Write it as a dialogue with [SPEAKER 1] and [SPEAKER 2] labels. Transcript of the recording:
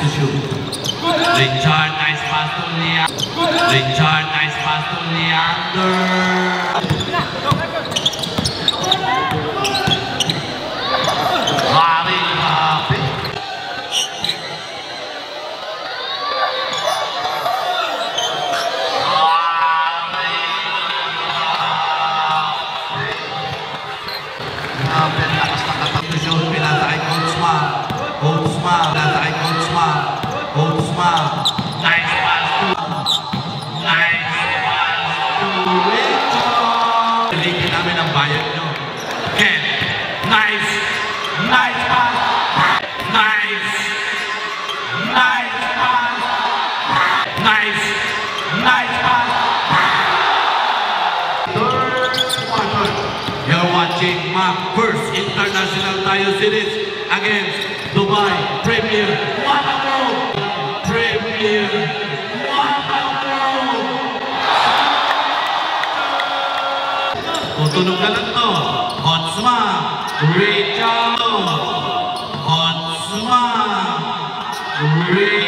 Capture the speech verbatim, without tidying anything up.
[SPEAKER 1] to shoot. Richard, nice pass to Leander. Richard, nice pass to Leander. Very happy. Pinasa kay Coach Ma. Coach Ma. Pinasa kay Coach Ma. Coach Ma. Nice pass to. Nice pass to Richard. Pilitin namin ang bayad nyo. Ken. Nice. Nice pass. Nice. Nice pass. Nice. Nice pass. Third quarter. You're watching my first international tayo series against Dubai Premier. What a goal! Premier. What a goal! Tutunog na lang to. Hotsma. Richard. Hotsma. Richard.